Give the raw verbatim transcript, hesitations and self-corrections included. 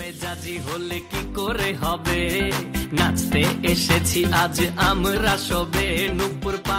মেজাজি হলে কি করে হবে, নাচতে এসেছি আজ আমরা সবে নূপুর পা